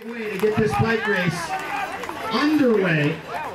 Great way to get this bike race underway.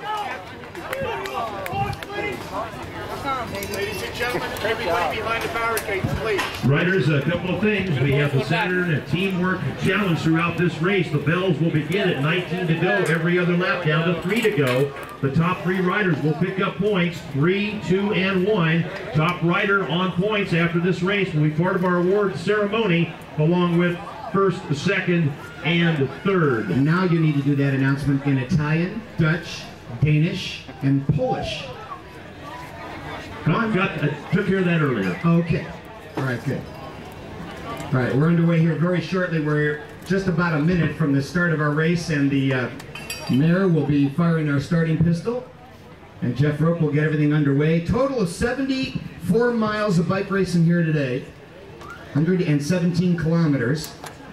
Ladies and gentlemen, everybody behind the barricades, please. Riders, a couple of things. We have the Saturn and teamwork challenge throughout this race. The bells will begin at 19 to go every other lap, down to 3 to go. The top 3 riders will pick up points, 3, 2, and 1. Top rider on points after this race will be part of our award ceremony, along with first, second, and third. And now you need to do that announcement in Italian, Dutch, Danish, and Polish. No, I took care of that earlier. Okay. All right, good. All right, we're underway here very shortly. We're just about a minute from the start of our race, and the mayor will be firing our starting pistol, and Jeff Roque will get everything underway. Total of 74 miles of bike racing here today, 117 kilometers.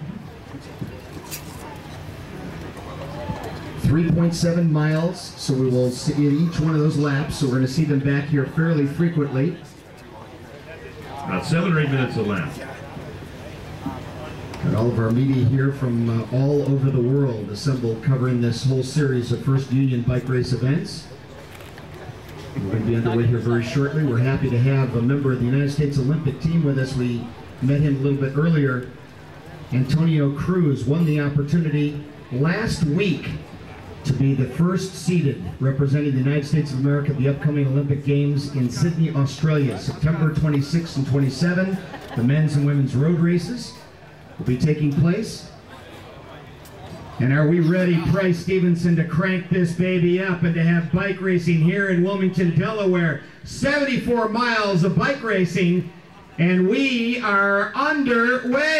3.7 miles, so we will see each one of those laps, so we're going to see them back here fairly frequently. About 7 or 8 minutes a lap. Got all of our media here from all over the world assembled covering this whole series of First Union bike race events. We're going to be underway here very shortly. We're happy to have a member of the United States Olympic team with us. We met him a little bit earlier. Antonio Cruz won the opportunity last week to be the first seeded representing the United States of America at the upcoming Olympic Games in Sydney, Australia, September 26 and 27. The men's and women's road races will be taking place. And are we ready, Price Stevenson, to crank this baby up and to have bike racing here in Wilmington, Delaware? 74 miles of bike racing, and we are underway.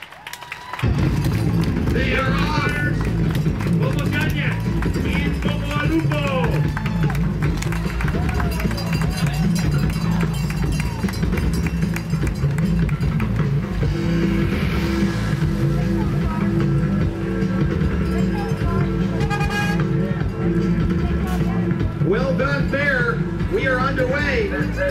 They are ours. Well done there. We are underway.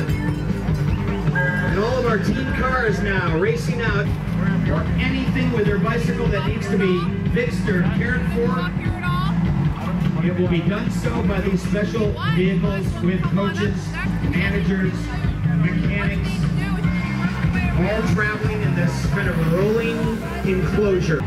And all of our team cars now racing out, or anything with their bicycle that needs to be fixed or cared for. It will be done so by these special vehicles with coaches, managers, mechanics, all traveling in this kind of rolling enclosure.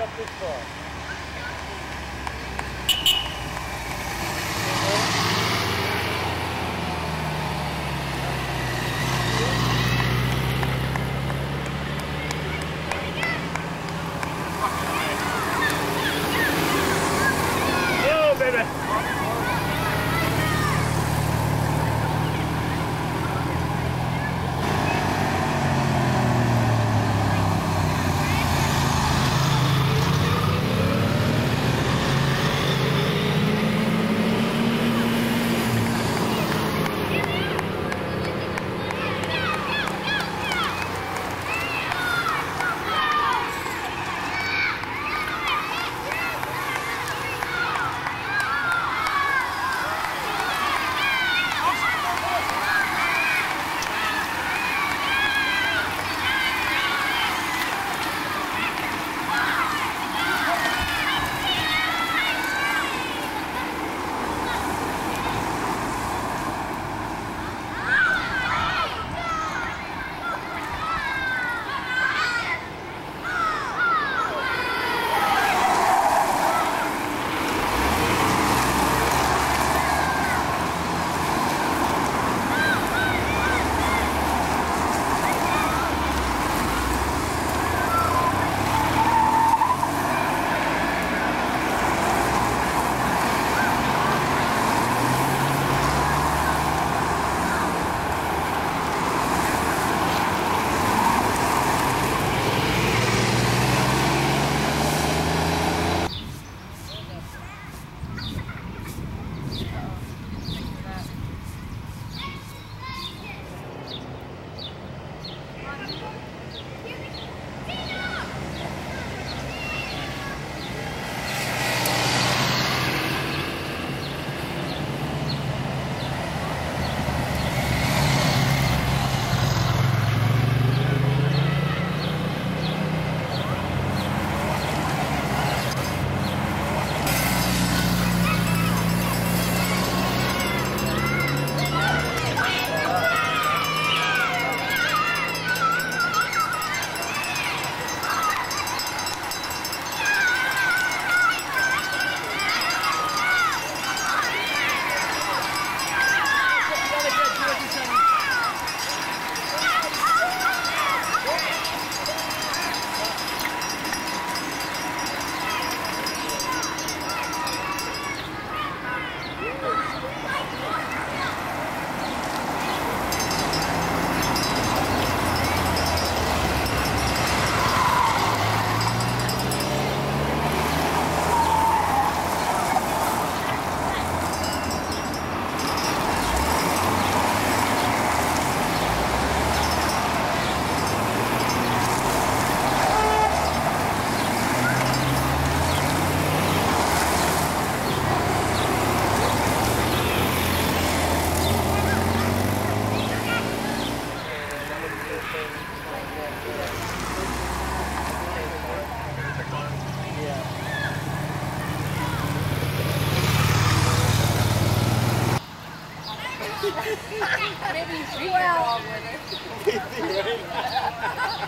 up this far. Yo, baby. Maybe you treat your dog with it.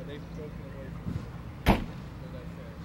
they've broken away from that fence.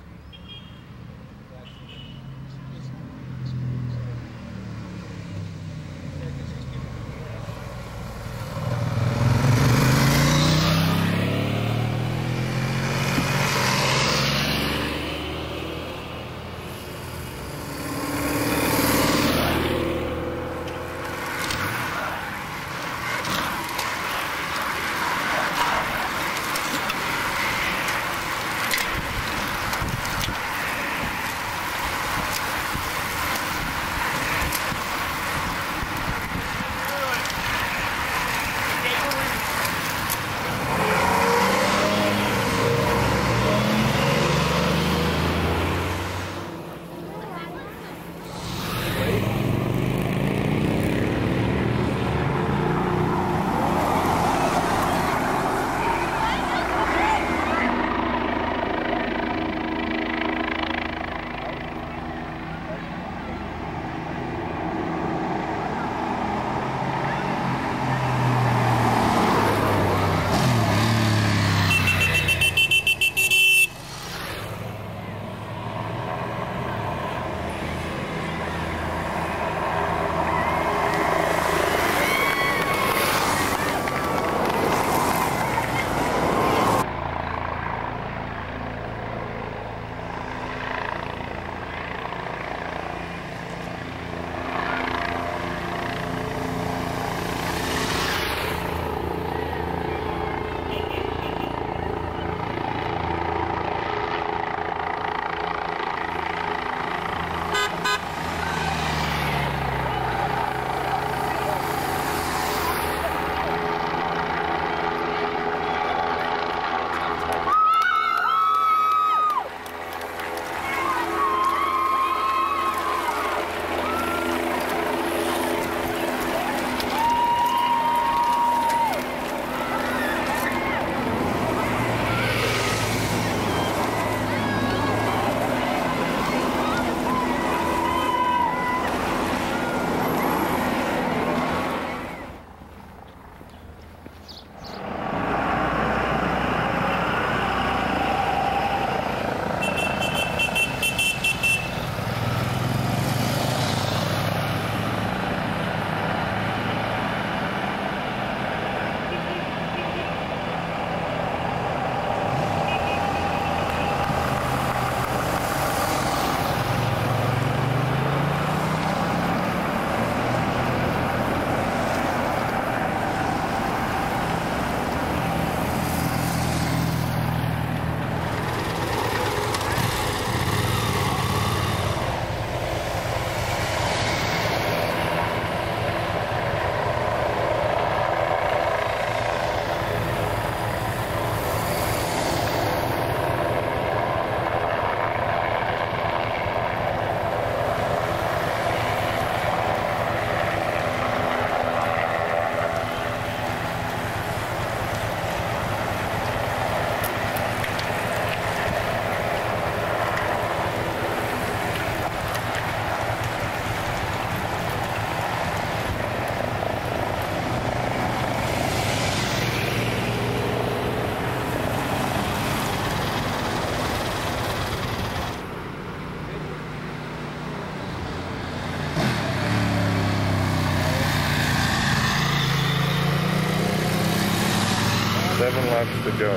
laps to go.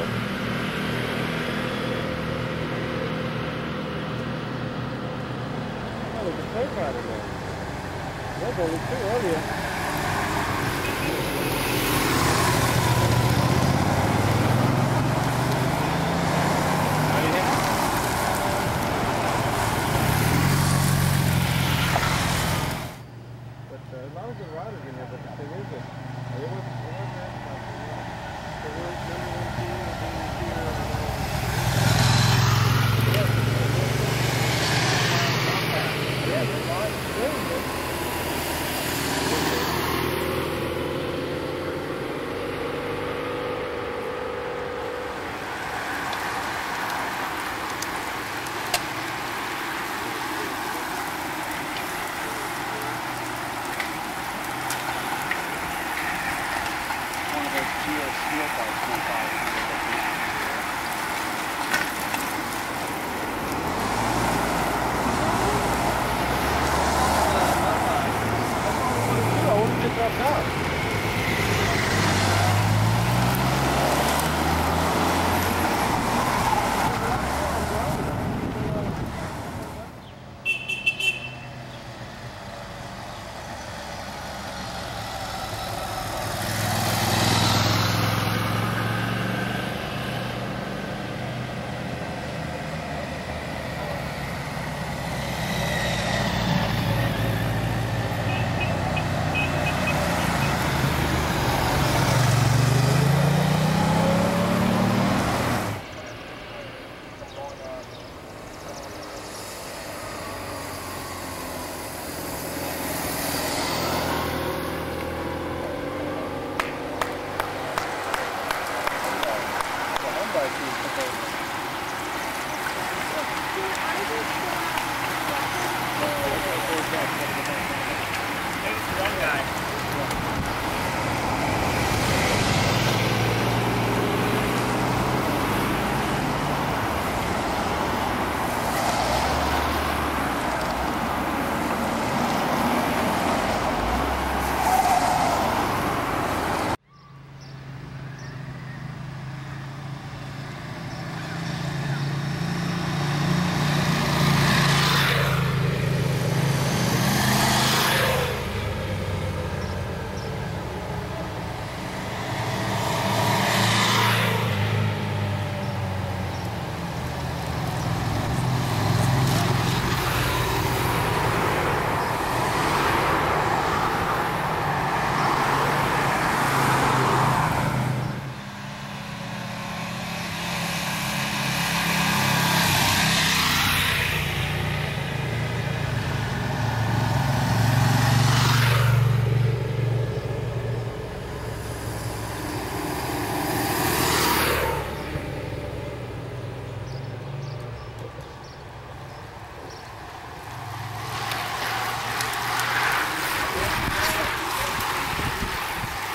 Oh, there's a plate rider there. There's only two earlier. As long as the riders in there, but the thing is that it wasn't that much. So we're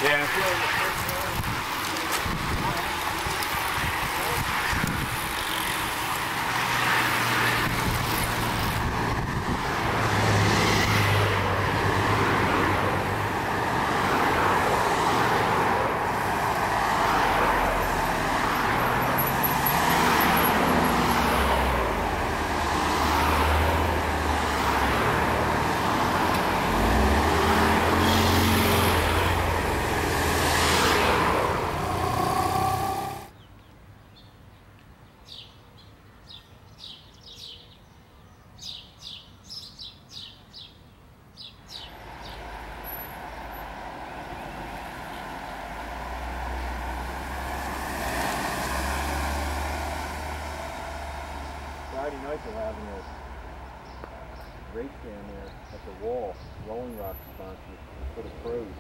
Friday night they're having a race down there at the wall, Rolling Rock sponsor for the pros.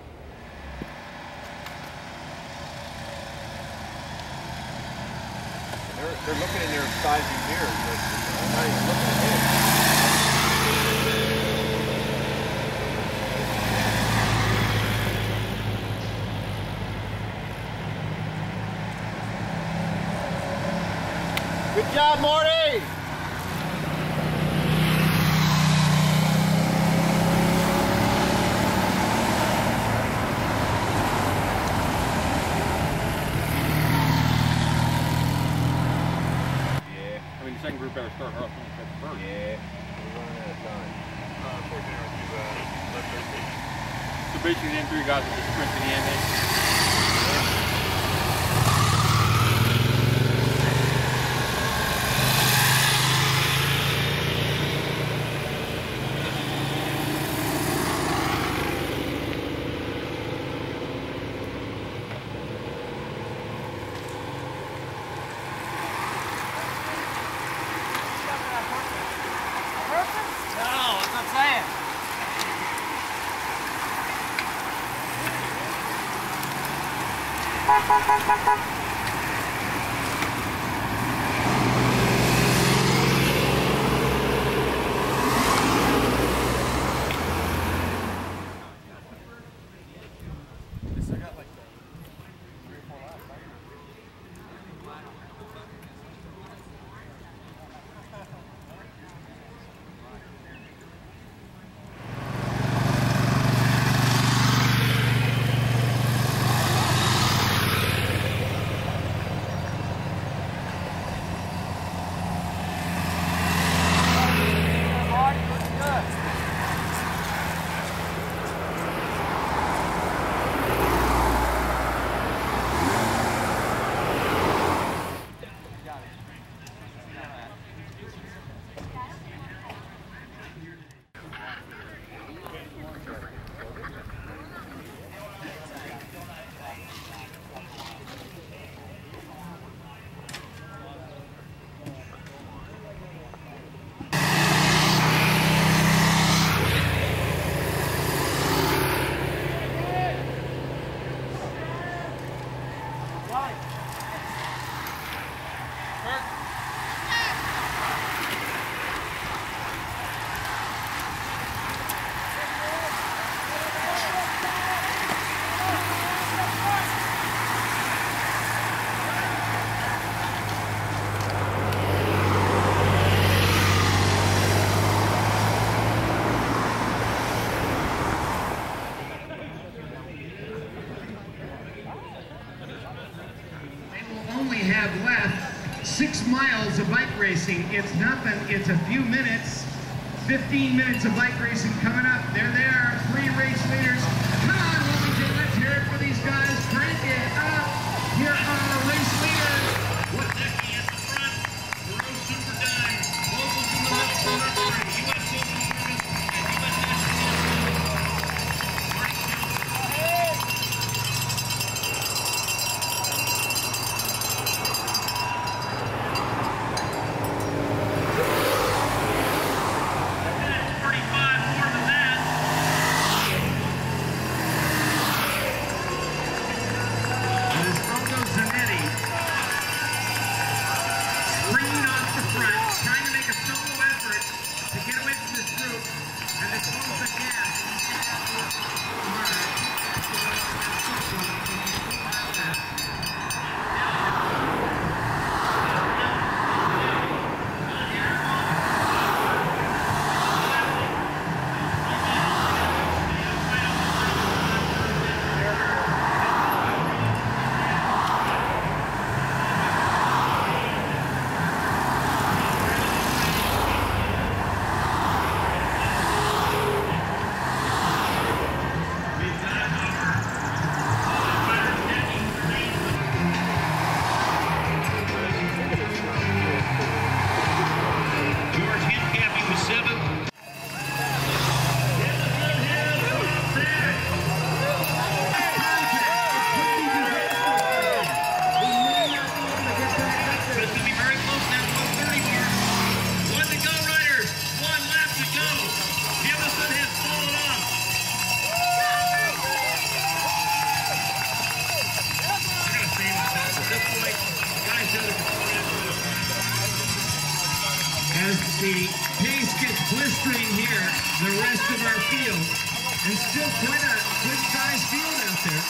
They're looking in their sizing mirrors, but I'm not even looking ahead. Good job, Marty! Second group better start her off on the first. Yeah, we're running out of time. So basically, them three guys will just sprint to the end. Have left 6 miles of bike racing. It's nothing. It's a few minutes. 15 minutes of bike racing coming up. They're there. 3 race leaders. Come on, Wilmington. Let's hear it for these guys. Crank it up. Here are our race leaders. What's Becky at the front? We're super done. Locals in the left corner. U.S. Postal Service and U.S. National 35 more than that. the pace gets blistering here, the rest of our field, and still quite a good-sized field out there.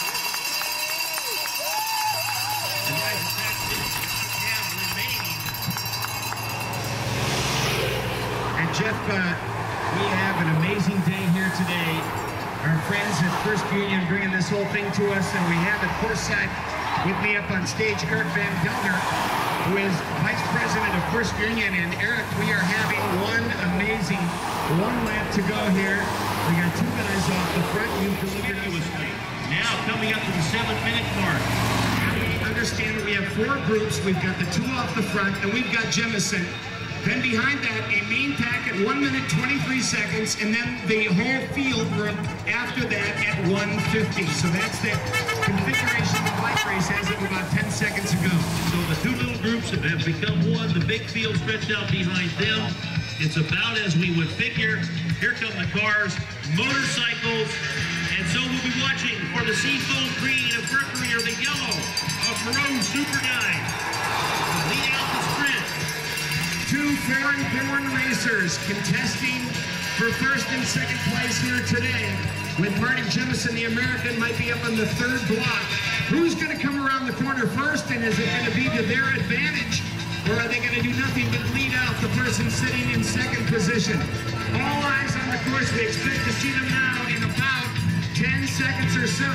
And Jeff, we have an amazing day here today. Our friends at First Union bringing this whole thing to us, and we have at courtside with me up on stage Eric Van Gelder, who is Vice President of First Union. And Eric, we are having one lap to go here. We got two guys off the front. You've delivered us. Now coming up to the 7-minute mark. We understand that we have 4 groups. We've got the 2 off the front, and we've got Jamison. Then behind that, a main pack at 1 minute 23 seconds, and then the whole field group after that at 1:50. So that's the configuration the bike race as of about 10 seconds ago. So the 2 little groups have become one, the big field stretched out behind them. It's about as we would figure. Here come the cars, motorcycles, and so we'll be watching for the seafoam green of Mercury or the yellow of Maroon Superguide. Lead out the sprint. 2 foreign-born racers contesting for first and second place here today. With Marty Jamison, the American, might be up on the 3rd block. Who's going to come around the corner first, and is it going to be to their advantage? Or are they going to do nothing but lead out the person sitting in second position? All eyes on the course. We expect to see them now in about 10 seconds or so.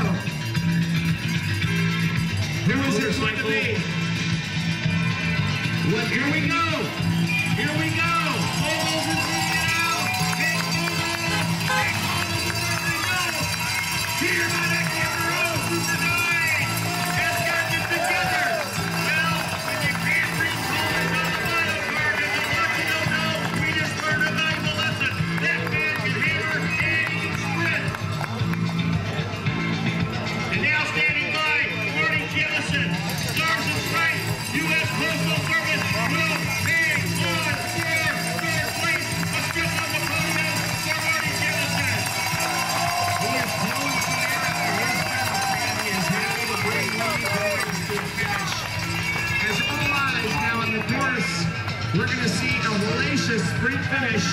Who is it going to be? Well, here we go. Here we go. Mobiles is leading out. Big Mobiles. Big Mobiles. There we go. Peter Maddox and the Rose Superguide has gotten it together. Well, when you can't reach Mobiles on the final card, there's a lot you don't know. We just learned a valuable lesson. That man can hammer and he can sprint. And now standing by, Marty Jamison, Stars and Stripes, U.S. Postal Service will be on third place. A strip on the podium for Marty Jamison. He is close to there at the wrist. He is having a great lead going to the finish. As all eyes now on the course, we're going to see a hellacious sprint finish.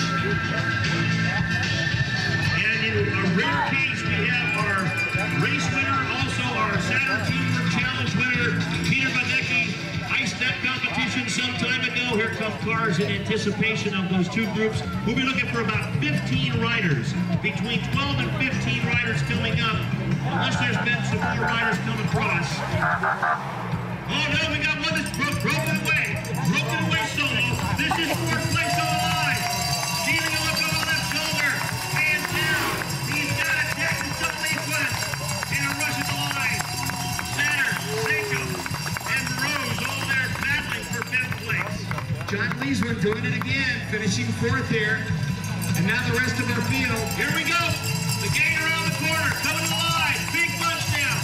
And in a rare case, we have our race winner, also our Saturn Teamwork Challenge winner, Peter Badecki. Iced that competition some time ago. Here come cars in anticipation of those 2 groups. We'll be looking for about 15 riders, between 12 and 15 riders coming up, unless there's been some more riders come across. Oh no, we got one that's broken away solo. This is 4th place on the line. Stealing a look on the left shoulder, hands down. He's got a Jackson sequence in a rush at the line. Center, Saeco, and Rose all there battling for 5th place. John Leeswood doing it again, finishing 4th here. And now the rest of our field. Here we go. The gate around the corner, coming to the line. Big bunch now.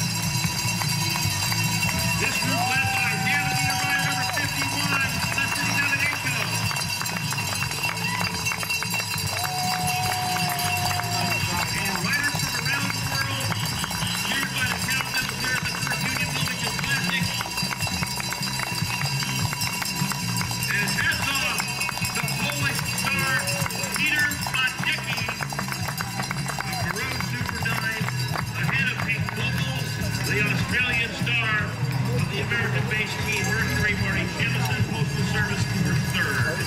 This group led by Navigate rider number 51, Leslie Saeco. And riders from around the world, cheered by the town mills here at the First Union Wilmington Classic. And hats off to Polish star Peter Badecki of Maroon Superguide, ahead of Pink Mobiles, the Australian star of the American-based team Mercury, Marty Jamison, Postal Service for 3rd.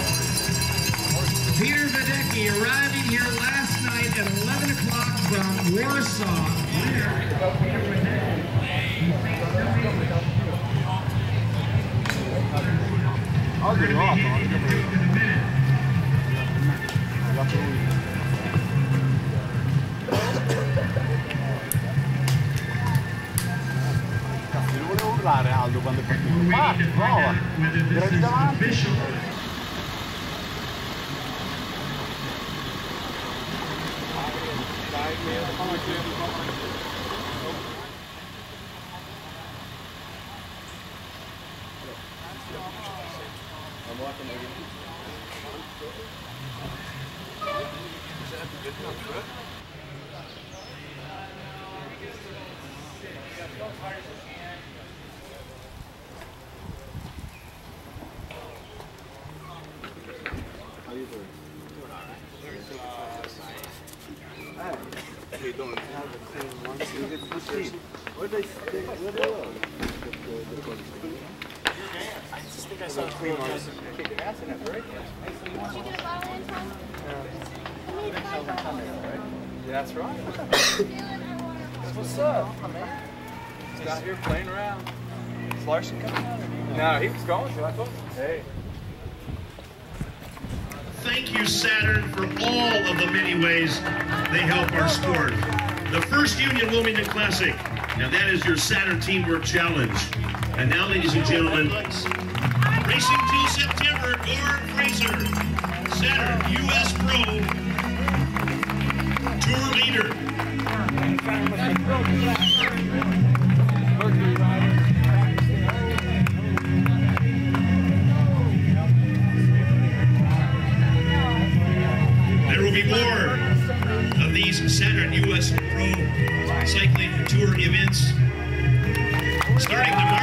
Peter Badecki arriving here last night at 11 o'clock from Warsaw. Cazzo, lo volevo urlare Aldo quando è partito. Ah, prova! Era di davanti. Did you get a bottle in time? That's right. What's up, man? He's out here playing around. Is Larsen coming out? No, he was going to. I thought. Hey. Thank you, Saturn, for all of the many ways they help our sport. The First Union Wilmington Classic. Now that is your Saturn Teamwork Challenge. And now, ladies and gentlemen, racing till September, Gord Fraser, Saturn US Pro Tour Leader. There will be more of these Saturn US Pro Cycling Tour events starting tomorrow.